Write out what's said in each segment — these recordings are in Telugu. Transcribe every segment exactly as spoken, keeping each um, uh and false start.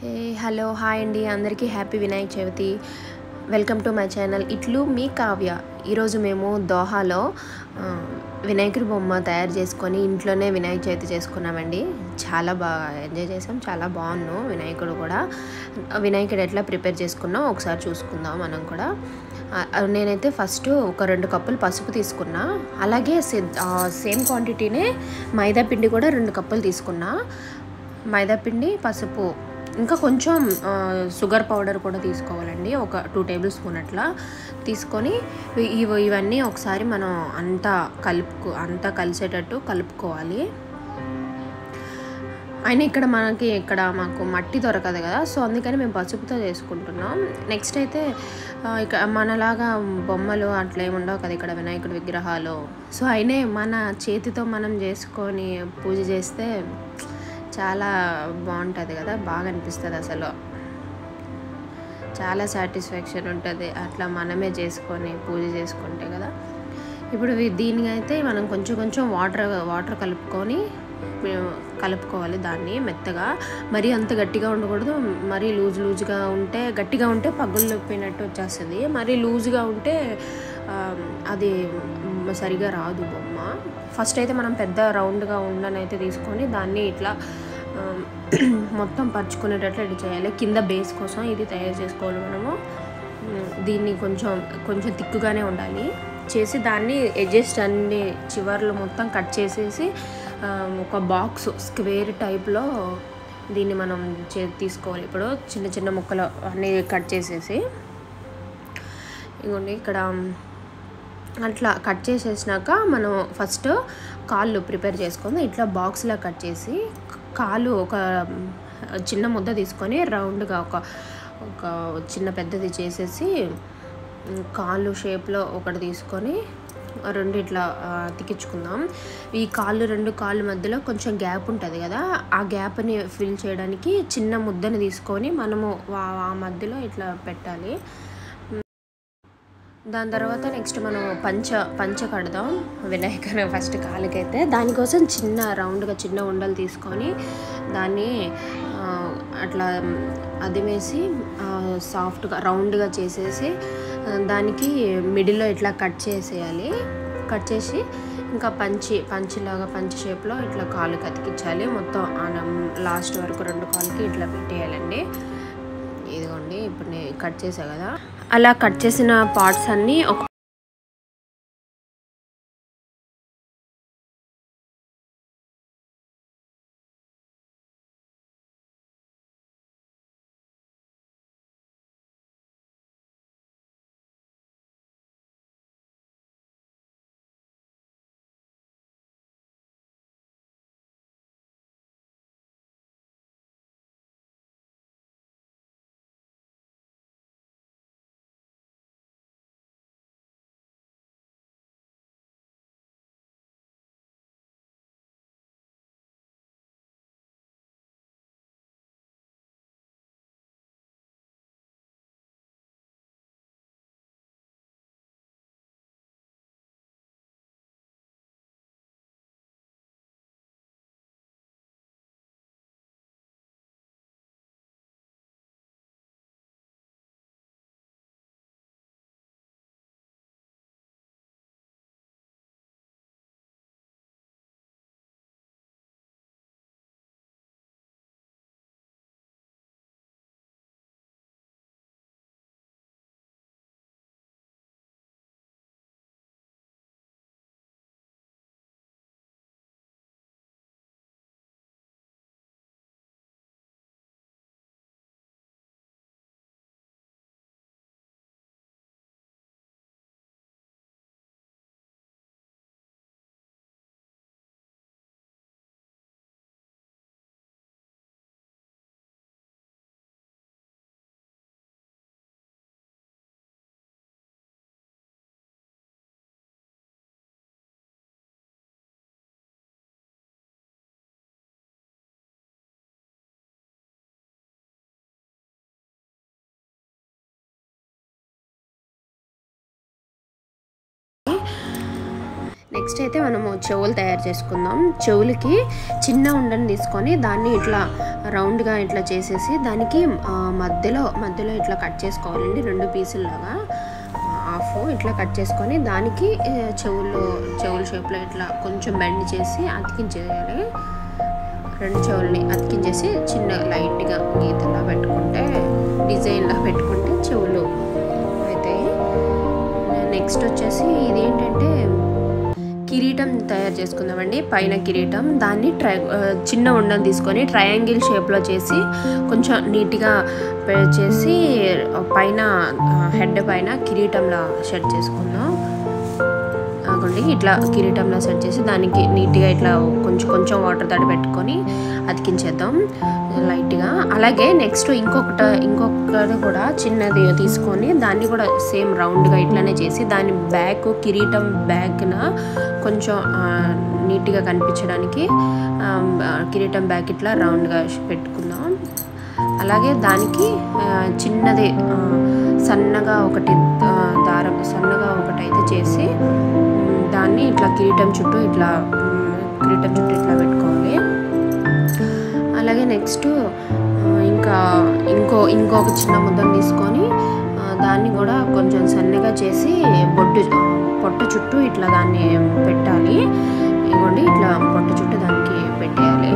ఏ హలో హాయ్ అండి అందరికీ happy Vinayaka Chavithi. Welcome to my channel ఇట్లు మీ కావ్య. ఈరోజు మేము దోహాలో ఆ, వినాయకుడి బొమ్మ తయారు చేసుకొని ఇంట్లోనే వినాయక చవితి చేసుకున్నామండి. చాలా బాగా ఎంజాయ్ చేసాం, చాలా బాగున్నాం. వినాయకుడు కూడా వినాయకుడు ఎట్లా ప్రిపేర్ చేసుకున్నాం ఒకసారి చూసుకుందాం మనం కూడా. ఆ, నేనైతే ఫస్ట్ ఒక రెండు కప్పులు పసుపు తీసుకున్నా, అలాగే సేమ్ క్వాంటిటీనే మైదా పిండి కూడా రెండు కప్పులు తీసుకున్నా. మైదా పిండి, పసుపు, ఇంకా కొంచెం షుగర్ పౌడర్ కూడా తీసుకోవాలండి, ఒక టూ టేబుల్ స్పూన్ అట్లా తీసుకొని ఇవి ఇవన్నీ ఒకసారి మనం అంతా కలుపుకో అంతా కలిసేటట్టు కలుపుకోవాలి. అయినా ఇక్కడ మనకి ఇక్కడ మాకు మట్టి దొరకదు కదా, సో అందుకని మేము పసుపుతో చేసుకుంటున్నాం. నెక్స్ట్ అయితే ఇక మనలాగా బొమ్మలు అట్లా ఏమి ఉండవు కదా ఇక్కడ వినాయకుడి విగ్రహాలు. సో అయినా మన చేతితో మనం చేసుకొని పూజ చేస్తే చాలా బాగుంటుంది కదా, బాగా అనిపిస్తుంది. అసలు చాలా సాటిస్ఫాక్షన్ ఉంటుంది అట్లా మనమే చేసుకొని పూజ చేసుకుంటే కదా. ఇప్పుడు దీనికి అయితే మనం కొంచెం కొంచెం వాటర్ వాటర్ కలుపుకొని కలుపుకోవాలి దాన్ని మెత్తగా. మరీ అంత గట్టిగా ఉండకూడదు, మరీ లూజ్ లూజ్గా ఉంటే గట్టిగా ఉంటే పగుళ్ళు పోయినట్టు వచ్చేస్తుంది, మరీ లూజ్గా ఉంటే అది సరిగా రాదు బొమ్మ. ఫస్ట్ అయితే మనం పెద్ద రౌండ్గా ఉండనైతే తీసుకొని దాన్ని ఇట్లా మొత్తం పరుచుకునేటట్లు ఇది చేయాలి. కింద బేస్ కోసం ఇది తయారు చేసుకోవాలి మనము. దీన్ని కొంచెం కొంచెం తిక్కుగానే ఉండాలి చేసి దాన్ని ఎడ్జెస్ట్ అన్ని చివర్లు మొత్తం కట్ చేసేసి ఒక బాక్స్ స్క్వేర్ టైప్లో దీన్ని మనం చే తీసుకోవాలి. ఇప్పుడు చిన్న చిన్న ముక్కలు అన్నీ కట్ చేసేసి ఇగోండి ఇక్కడ అట్లా కట్ చేసేసినాక మనం ఫస్ట్ కాళ్ళు ప్రిపేర్ చేసుకొని ఇట్లా బాక్స్లా కట్ చేసి కాలు ఒక చిన్న ముద్ద తీసుకొని రౌండ్గా ఒక ఒక చిన్న పెద్దది చేసేసి కాళ్ళు షేప్లో ఒకటి తీసుకొని రెండు ఇట్లా తిక్కించుకుందాం. ఈ కాళ్ళు రెండు కాళ్ళు మధ్యలో కొంచెం గ్యాప్ ఉంటుంది కదా, ఆ గ్యాప్ని ఫిల్ చేయడానికి చిన్న ముద్దని తీసుకొని మనము ఆ మధ్యలో ఇట్లా పెట్టాలి. దాని తర్వాత నెక్స్ట్ మనం పంచ పంచ కడదాం వినాయకుని ఫస్ట్ కాలుకైతే. దానికోసం చిన్న రౌండ్గా చిన్న ఉండలు తీసుకొని దాన్ని అట్లా అదిమేసి సాఫ్ట్గా రౌండ్గా చేసేసి దానికి మిడిల్లో ఇట్లా కట్ చేసేయాలి. కట్ చేసి ఇంకా పంచి పంచిలాగా పంచి షేప్లో ఇట్లా కాలుకి అతికించాలి. మొత్తం లాస్ట్ వరకు రెండు కాలుకి ఇట్లా పెట్టేయాలండి. ఇదిగోండి ఇప్పుడు నేను కట్ చేసా కదా, అలా కట్ చేసిన పార్ట్స్ అన్నీ ఒక నెక్స్ట్ అయితే మనము చెవులు తయారు చేసుకుందాం. చెవులకి చిన్న ఉండని తీసుకొని దాన్ని ఇట్లా రౌండ్గా ఇట్లా చేసేసి దానికి మధ్యలో మధ్యలో ఇట్లా కట్ చేసుకోవాలండి. రెండు పీసుల్లాగా హాఫ్ ఇట్లా కట్ చేసుకొని దానికి చెవులు చెవుల షేప్లో ఇట్లా కొంచెం బెండ్ చేసి అతికించేయాలి. రెండు చెవుల్ని అతికించేసి చిన్న లైట్గా గీతలా పెట్టుకుంటే డిజైన్లా పెట్టుకుంటే చెవులు అవుతాయి. నెక్స్ట్ వచ్చేసి ఇది ఏంటంటే కిరీటం తయారు చేసుకుందామండి. పైన కిరీటం దాన్ని ట్రై చిన్న ఉండని తీసుకొని ట్రయాంగిల్ షేప్లో చేసి కొంచెం నీట్గా చేసి పైన హెడ్ పైన కిరీటంలా సెట్ చేసుకుందాం. అనుకోండి ఇట్లా కిరీటంలా సెట్ చేసి దానికి నీట్గా ఇట్లా కొంచెం కొంచెం వాటర్ తడి పెట్టుకొని అతికించేద్దాం లైట్గా. అలాగే నెక్స్ట్ ఇంకొకటి ఇంకొకటి కూడా చిన్నది తీసుకొని దాన్ని కూడా సేమ్ రౌండ్గా ఇట్లానే చేసి దాని బ్యాక్ కిరీటం బ్యాక్న కొంచెం నీట్గా కనిపించడానికి కిరీటం బ్యాక్ ఇట్లా రౌండ్గా పెట్టుకుందాం. అలాగే దానికి చిన్నది సన్నగా ఒకటి దారం సన్నగా ఒకటి అయితే చేసి దాన్ని ఇట్లా కిరీటం చుట్టూ ఇట్లా కిరీటం చుట్టూ ఇట్లా పెట్టుకోవాలి. అలాగే నెక్స్ట్ ఇంకా ఇంకో ఇంకొక చిన్న ముద్దను తీసుకొని దాన్ని కూడా కొంచెం సన్నగా చేసి బొట్టు పొట్ట చుట్టూ ఇట్లా దాన్ని పెట్టాలి. ఇవ్వండి ఇట్లా పొట్ట చుట్టూ దానికి పెట్టేయాలి.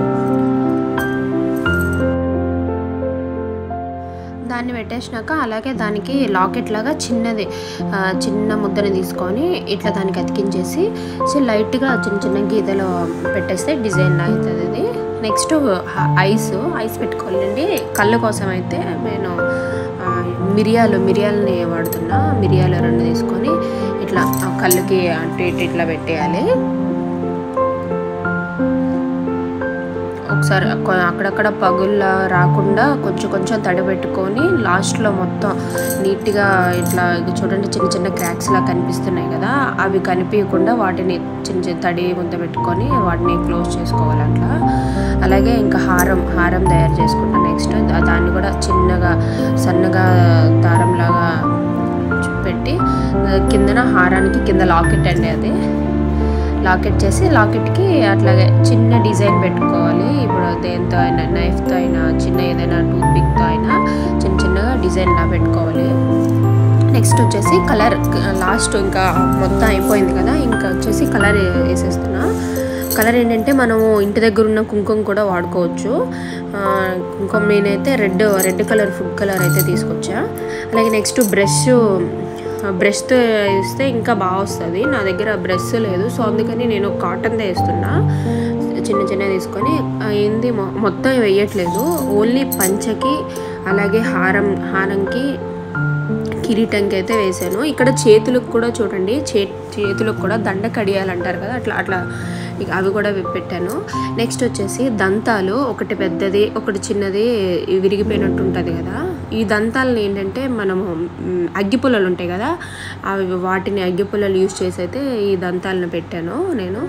దాన్ని పెట్టేసినాక అలాగే దానికి లాకెట్ లాగా చిన్నది చిన్న ముద్దని తీసుకొని ఇట్లా దానికి అతికించేసి సో లైట్గా చిన్న చిన్న గీతలు పెట్టేస్తే డిజైన్ అవుతుంది అది. నెక్స్ట్ ఐస్ ఐస్ పెట్టుకోవాలండి. కళ్ళు కోసం అయితే నేను మిరియాలు మిరియాలని వాడుతున్నా. మిరియాలు రెండు తీసుకొని ఇట్లా కళ్ళుకి అటు ఇటు ఇట్లా పెట్టేయాలి. ఒకసారి అక్కడక్కడ పగుల్లా రాకుండా కొంచెం కొంచెం తడి పెట్టుకొని లాస్ట్లో మొత్తం నీట్గా ఇట్లా చూడండి చిన్న చిన్న క్రాక్స్ లా కనిపిస్తున్నాయి కదా, అవి కనిపించకుండా వాటిని చిన్న చిన్న తడి ముద్ద పెట్టుకొని వాటిని క్లోజ్ చేసుకోవాలి అట్లా. అలాగే ఇంకా హారం హారం తయారు చేసుకుంటాం. నెక్స్ట్ దాన్ని కూడా చిన్నగా సన్నగా దారంలాగా పెట్టి కిందన హారానికి కింద లాకెట్ అండి అది లాకెట్ చేసి లాకెట్కి అట్లాగే చిన్న డిజైన్ పెట్టుకోవాలి. ఇప్పుడు దేంతో అయినా నైఫ్తో అయినా చిన్న ఏదైనా టూత్ పిక్తో అయినా చిన్న చిన్నగా డిజైన్లా పెట్టుకోవాలి. నెక్స్ట్ వచ్చేసి కలర్ లాస్ట్ ఇంకా మొత్తం అయిపోయింది కదా, ఇంకా వచ్చేసి కలర్ వేసేస్తున్నా. కలర్ ఏంటంటే మనము ఇంటి దగ్గర ఉన్న కుంకుమ కూడా వాడుకోవచ్చు. కుంకుమ నేనైతే red red colour food colour అయితే తీసుకొచ్చా. అలాగే నెక్స్ట్ బ్రష్ బ్రష్తో వేస్తే ఇంకా బాగా వస్తుంది. నా దగ్గర బ్రష్ లేదు, సో అందుకని నేను కాటన్దే వేస్తున్నా. చిన్న చిన్న తీసుకొని ఏంది మొత్తం వేయట్లేదు, ఓన్లీ పంచకి అలాగే హారం హారంకి కిరీటంకి అయితే వేసాను. ఇక్కడ చేతులకు కూడా చూడండి, చే చేతులకు కూడా దండ కడియాలంటారు కదా, అట్లా అట్లా అవి కూడా పెట్టాను. నెక్స్ట్ వచ్చేసి దంతాలు ఒకటి పెద్దది ఒకటి చిన్నది విరిగిపోయినట్టు ఉంటుంది కదా, ఈ దంతాలను ఏంటంటే మనము అగ్గిపుల్లలు ఉంటాయి కదా అవి వాటిని అగ్గిపుల్లలు యూజ్ చేసి అయితే ఈ దంతాలను పెట్టాను నేను.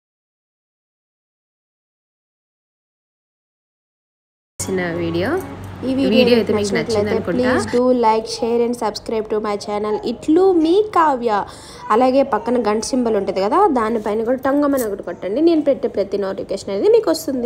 చిన్న వీడియో ఈ వీడియో అయితే మీకు నచ్చింది అనుకుంటా. Please do like, share and subscribe to my channel ఇట్లు మీ కావ్య. అలాగే పక్కన గంట సింబల్ ఉంటుంది కదా, దానిపైన కూడా టంగమని ఒకటి కొట్టండి. నేను పెట్టే ప్రతి నోటిఫికేషన్ అనేది మీకు వస్తుంది.